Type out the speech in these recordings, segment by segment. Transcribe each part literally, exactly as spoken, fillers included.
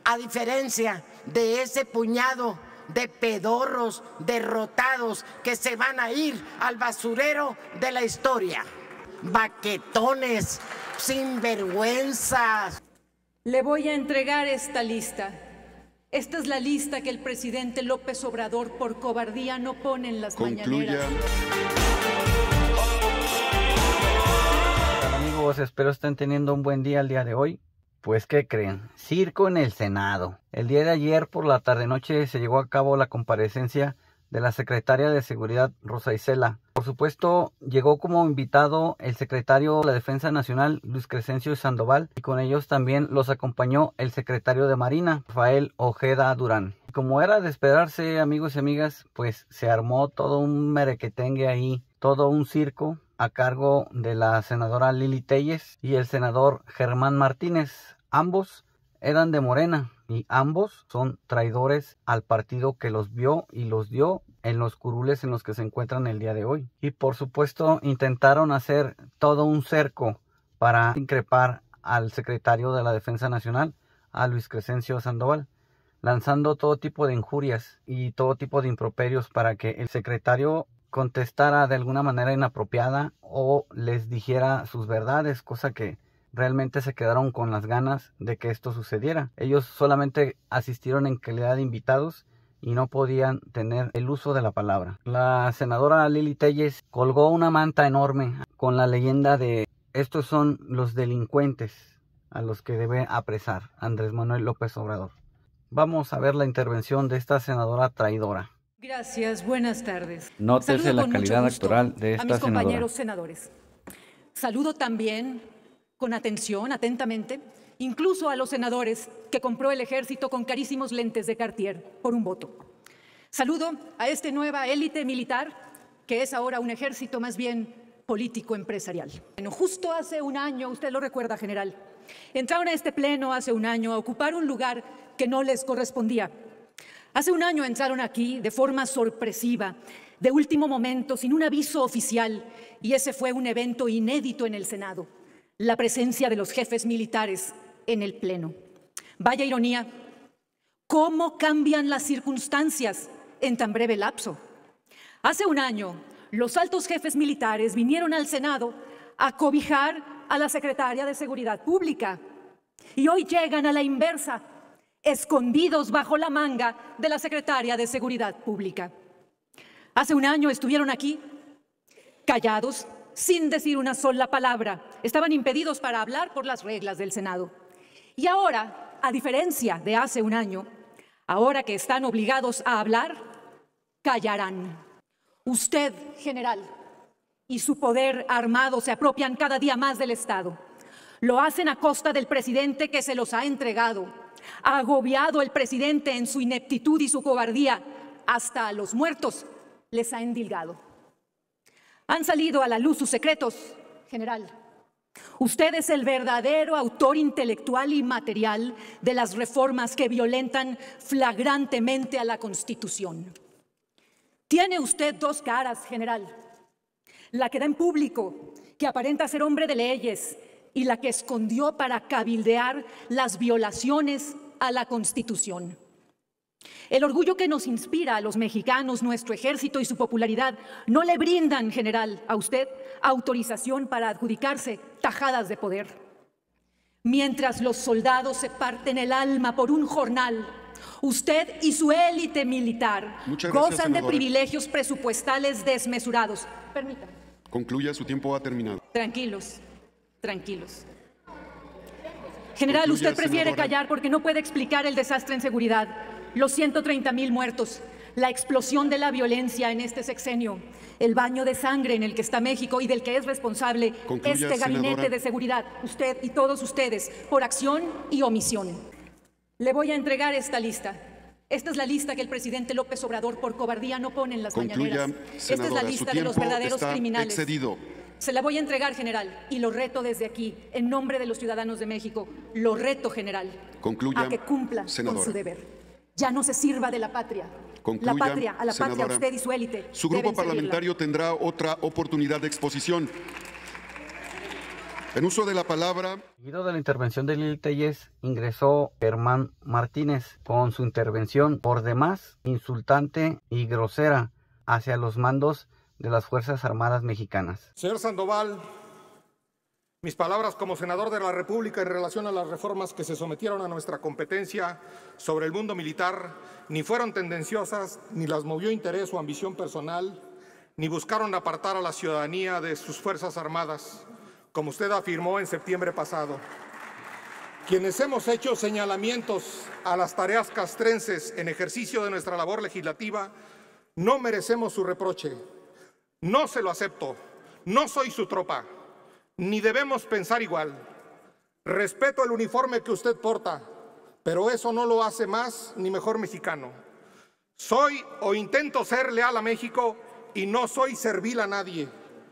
a diferencia de ese puñado de pedorros derrotados que se van a ir al basurero de la historia. Baquetones, sinvergüenzas. Le voy a entregar esta lista. Esta es la lista que el presidente López Obrador por cobardía no pone en las Concluya. mañaneras. Hola amigos, espero estén teniendo un buen día el día de hoy. Pues, ¿qué creen? Circo en el Senado. El día de ayer por la tarde-noche se llevó a cabo la comparecencia de la secretaria de Seguridad, Rosa Isela. Por supuesto, llegó como invitado el secretario de la Defensa Nacional, Luis Crescencio Sandoval, y con ellos también los acompañó el secretario de Marina, Rafael Ojeda Durán. Como era de esperarse, amigos y amigas, pues se armó todo un merequetengue ahí, todo un circo a cargo de la senadora Lili Téllez y el senador Germán Martínez. Ambos eran de Morena y ambos son traidores al partido que los vio y los dio en los curules en los que se encuentran el día de hoy. Y por supuesto intentaron hacer todo un cerco para increpar al secretario de la Defensa Nacional, a Luis Crescencio Sandoval, lanzando todo tipo de injurias y todo tipo de improperios para que el secretario contestara de alguna manera inapropiada o les dijera sus verdades, cosa que realmente se quedaron con las ganas de que esto sucediera. Ellos solamente asistieron en calidad de invitados y no podían tener el uso de la palabra. La senadora Lili Téllez colgó una manta enorme con la leyenda de estos son los delincuentes a los que debe apresar Andrés Manuel López Obrador. Vamos a ver la intervención de esta senadora traidora. Gracias, buenas tardes. Nótese Saludo la con calidad mucho gusto actoral de esta a mis senadora. compañeros senadores. Saludo también con atención, atentamente, incluso a los senadores que compró el ejército con carísimos lentes de Cartier por un voto. Saludo a esta nueva élite militar que es ahora un ejército más bien político-empresarial. Bueno, justo hace un año, usted lo recuerda, general, entraron a este pleno hace un año a ocupar un lugar que no les correspondía. Hace un año entraron aquí de forma sorpresiva, de último momento, sin un aviso oficial, y ese fue un evento inédito en el Senado, la presencia de los jefes militares en el Pleno. Vaya ironía, ¿cómo cambian las circunstancias en tan breve lapso? Hace un año, los altos jefes militares vinieron al Senado a cobijar a la secretaria de Seguridad Pública, y hoy llegan a la inversa, escondidos bajo la manga de la secretaria de Seguridad Pública. Hace un año estuvieron aquí, callados, sin decir una sola palabra. Estaban impedidos para hablar por las reglas del Senado. Y ahora, a diferencia de hace un año, ahora que están obligados a hablar, callarán. Usted, general, y su poder armado se apropian cada día más del Estado. Lo hacen a costa del presidente que se los ha entregado. Ha agobiado el presidente en su ineptitud y su cobardía. Hasta a los muertos les ha endilgado. Han salido a la luz sus secretos, general. Usted es el verdadero autor intelectual y material de las reformas que violentan flagrantemente a la Constitución. Tiene usted dos caras, general. La que da en público, que aparenta ser hombre de leyes, y la que escondió para cabildear las violaciones a la Constitución. El orgullo que nos inspira a los mexicanos, nuestro ejército y su popularidad, no le brindan, general, a usted autorización para adjudicarse tajadas de poder. Mientras los soldados se parten el alma por un jornal, usted y su élite militar gracias, gozan senadora. de privilegios presupuestales desmesurados. Permítame. Concluya, su tiempo ha terminado. Tranquilos. Tranquilos. General, Concluya, usted prefiere senadora. callar porque no puede explicar el desastre en seguridad, los ciento treinta mil muertos, la explosión de la violencia en este sexenio, el baño de sangre en el que está México y del que es responsable Concluya, este gabinete senadora. de seguridad, usted y todos ustedes, por acción y omisión. Le voy a entregar esta lista. Esta es la lista que el presidente López Obrador por cobardía no pone en las Concluya, mañaneras. senadora, Esta es la su lista de los tiempo verdaderos está criminales. excedido. Se la voy a entregar, general, y lo reto desde aquí, en nombre de los ciudadanos de México, lo reto, general, Concluya, a que cumpla senadora. con su deber. Ya no se sirva de la patria. Concluya, la patria, a la senadora. patria, usted y su élite. Su grupo deben servirla. parlamentario tendrá otra oportunidad de exposición. En uso de la palabra. Seguido de la intervención de Lili Telles, ingresó Germán Martínez con su intervención por demás insultante y grosera hacia los mandos de las Fuerzas Armadas Mexicanas. Señor Sandoval, mis palabras como senador de la República en relación a las reformas que se sometieron a nuestra competencia sobre el mundo militar ni fueron tendenciosas, ni las movió interés o ambición personal, ni buscaron apartar a la ciudadanía de sus Fuerzas Armadas, como usted afirmó en septiembre pasado. Quienes hemos hecho señalamientos a las tareas castrenses en ejercicio de nuestra labor legislativa, no merecemos su reproche. No se lo acepto. No soy su tropa. Ni debemos pensar igual. Respeto el uniforme que usted porta, pero eso no lo hace más ni mejor mexicano. Soy o intento ser leal a México y no soy servil a nadie.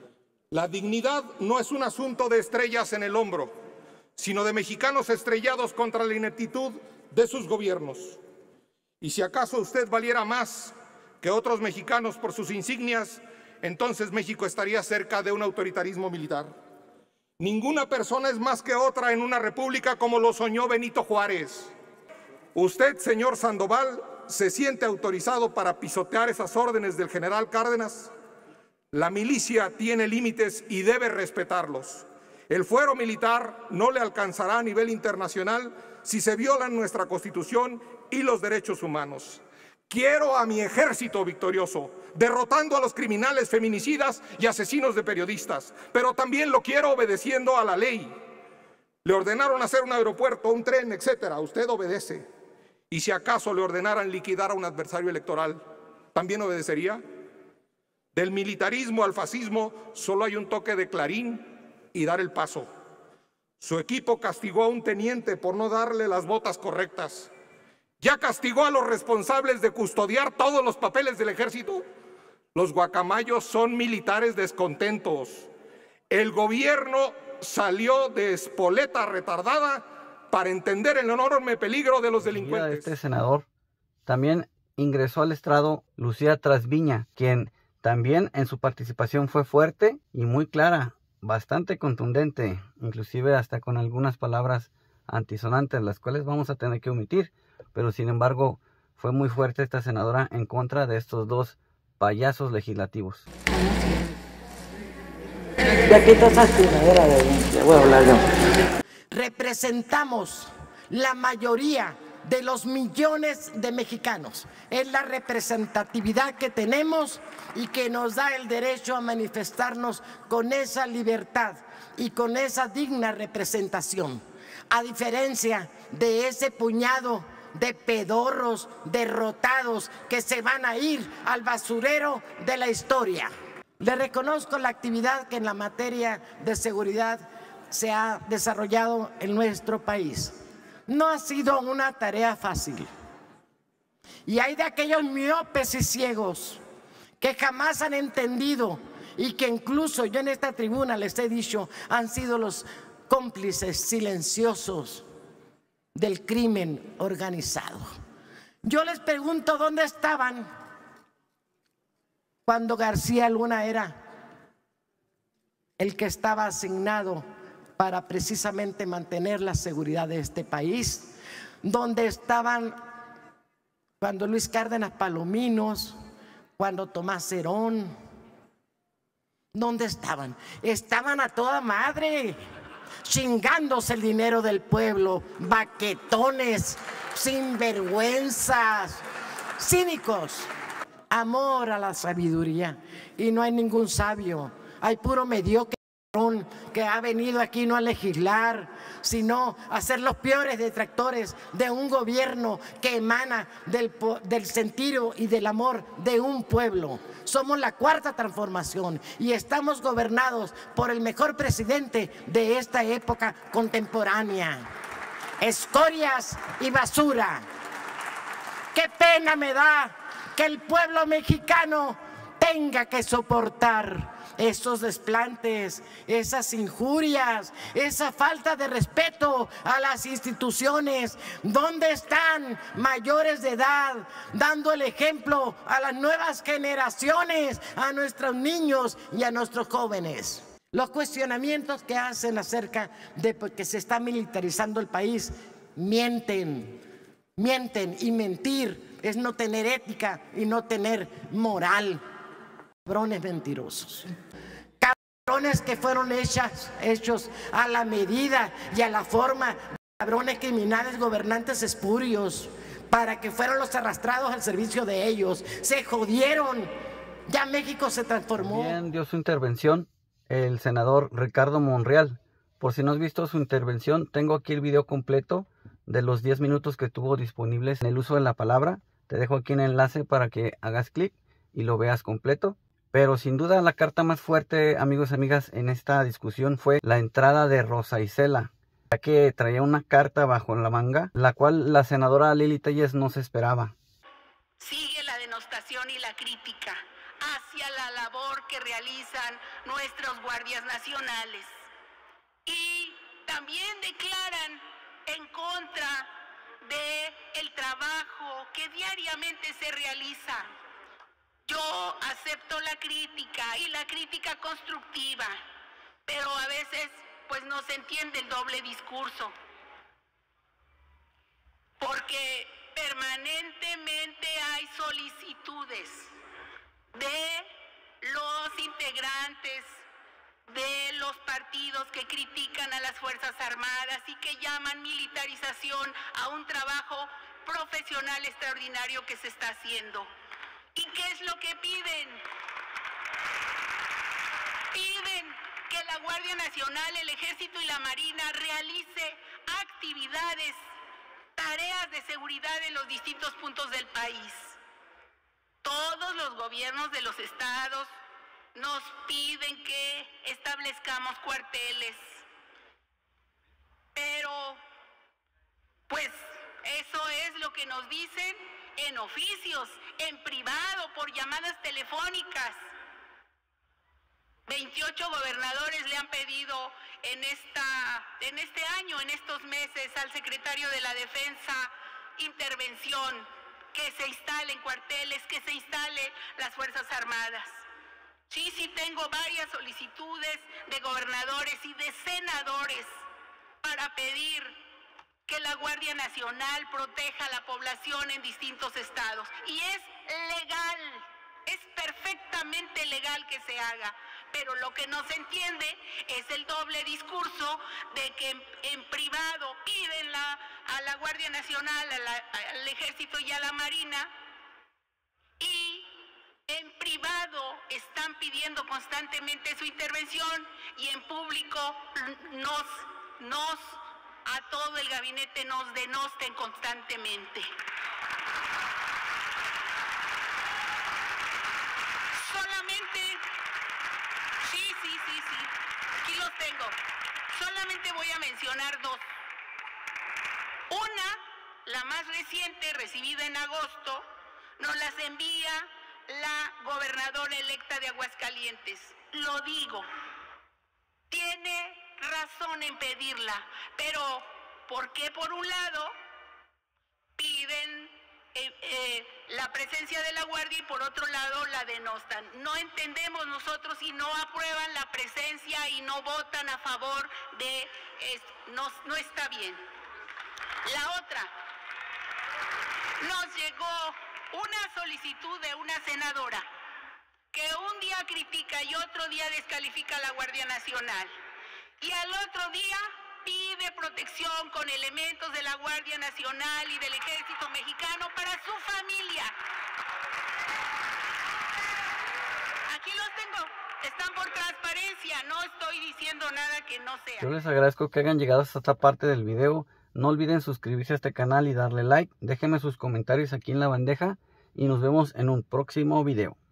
La dignidad no es un asunto de estrellas en el hombro, sino de mexicanos estrellados contra la ineptitud de sus gobiernos. Y si acaso usted valiera más que otros mexicanos por sus insignias, entonces México estaría cerca de un autoritarismo militar. Ninguna persona es más que otra en una república como lo soñó Benito Juárez. Usted, señor Sandoval, se siente autorizado para pisotear esas órdenes del general Cárdenas. La milicia tiene límites y debe respetarlos. El fuero militar no le alcanzará a nivel internacional si se violan nuestra Constitución y los derechos humanos. Quiero a mi ejército victorioso, derrotando a los criminales feminicidas y asesinos de periodistas, pero también lo quiero obedeciendo a la ley. Le ordenaron hacer un aeropuerto, un tren, etcétera. Usted obedece. Y si acaso le ordenaran liquidar a un adversario electoral, ¿también obedecería? Del militarismo al fascismo solo hay un toque de clarín y dar el paso. Su equipo castigó a un teniente por no darle las botas correctas. ¿Ya castigó a los responsables de custodiar todos los papeles del ejército? Los guacamayos son militares descontentos. El gobierno salió de espoleta retardada para entender el enorme peligro de los delincuentes. Este senador también ingresó al estrado Lucía Trasviña, quien también en su participación fue fuerte y muy clara, bastante contundente, inclusive hasta con algunas palabras antisonantes, las cuales vamos a tener que omitir, pero sin embargo fue muy fuerte esta senadora en contra de estos dos payasos legislativos. Ya quita esa tiradera de ahí, ya voy a hablar yo. Representamos la mayoría de los millones de mexicanos. Es la representatividad que tenemos y que nos da el derecho a manifestarnos con esa libertad y con esa digna representación. A diferencia de ese puñado de pedorros derrotados que se van a ir al basurero de la historia. Le reconozco la actividad que en la materia de seguridad se ha desarrollado en nuestro país. No ha sido una tarea fácil. Y hay de aquellos miopes y ciegos que jamás han entendido y que incluso yo en esta tribuna les he dicho han sido los cómplices silenciosos del crimen organizado. Yo les pregunto dónde estaban cuando García Luna era el que estaba asignado para precisamente mantener la seguridad de este país, donde estaban cuando Luis Cárdenas Palominos, cuando Tomás Herón. ¿Dónde estaban? Estaban a toda madre, chingándose el dinero del pueblo, baquetones, sinvergüenzas, cínicos. Amor a la sabiduría, y no hay ningún sabio, hay puro mediocre que ha venido aquí no a legislar, sino a ser los peores detractores de un gobierno que emana del, del sentido y del amor de un pueblo. Somos la cuarta transformación y estamos gobernados por el mejor presidente de esta época contemporánea. Escorias y basura. Qué pena me da que el pueblo mexicano tenga que soportar esos desplantes, esas injurias, esa falta de respeto a las instituciones. ¿Dónde están mayores de edad dando el ejemplo a las nuevas generaciones, a nuestros niños y a nuestros jóvenes? Los cuestionamientos que hacen acerca de que se está militarizando el país, mienten, mienten, y mentir es no tener ética y no tener moral. Cabrones mentirosos, cabrones que fueron hechas, hechos a la medida y a la forma, cabrones criminales, gobernantes espurios, para que fueran los arrastrados al servicio de ellos. Se jodieron, ya México se transformó. Bien, dio su intervención el senador Ricardo Monreal. Por si no has visto su intervención, tengo aquí el video completo de los diez minutos que tuvo disponibles en el uso de la palabra. Te dejo aquí en el enlace para que hagas clic y lo veas completo. Pero sin duda la carta más fuerte, amigos y amigas, en esta discusión fue la entrada de Rosa Isela, ya que traía una carta bajo la manga, la cual la senadora Lili Telles no se esperaba. Sigue la denostación y la crítica hacia la labor que realizan nuestros guardias nacionales. Y también declaran en contra del trabajo que diariamente se realiza. Yo acepto la crítica y la crítica constructiva, pero a veces pues no se entiende el doble discurso, porque permanentemente hay solicitudes de los integrantes de los partidos que critican a las Fuerzas Armadas y que llaman militarización a un trabajo profesional extraordinario que se está haciendo. ¿Y qué es lo que piden? Piden que la Guardia Nacional, el Ejército y la Marina realice actividades, tareas de seguridad en los distintos puntos del país. Todos los gobiernos de los estados nos piden que establezcamos cuarteles, pero pues eso es lo que nos dicen en oficios, en privado, por llamadas telefónicas. veintiocho gobernadores le han pedido en, esta, en este año, en estos meses, al secretario de la Defensa intervención, que se instalen cuarteles, que se instalen las Fuerzas Armadas. Sí, sí tengo varias solicitudes de gobernadores y de senadores para pedir que la Guardia Nacional proteja a la población en distintos estados. Y es legal, es perfectamente legal que se haga. Pero lo que no se entiende es el doble discurso de que en, en privado piden la, a la Guardia Nacional, a la, al Ejército y a la Marina, y en privado están pidiendo constantemente su intervención y en público nos, nos a todo el gabinete nos denosten constantemente. Solamente, sí, sí, sí, sí, aquí los tengo. Solamente voy a mencionar dos. Una, la más reciente, recibida en agosto, nos las envía la gobernadora electa de Aguascalientes. Lo digo, tiene razón en pedirla, pero ¿por qué por un lado piden eh, eh, la presencia de la Guardia y por otro lado la denostan? No entendemos nosotros y no aprueban la presencia y no votan a favor de esto. No, no está bien. La otra, nos llegó una solicitud de una senadora que un día critica y otro día descalifica a la Guardia Nacional. Y al otro día pide protección con elementos de la Guardia Nacional y del Ejército Mexicano para su familia. Aquí los tengo, están por transparencia, no estoy diciendo nada que no sea. Yo les agradezco que hayan llegado hasta esta parte del video. No olviden suscribirse a este canal y darle like. Déjenme sus comentarios aquí en la bandeja y nos vemos en un próximo video.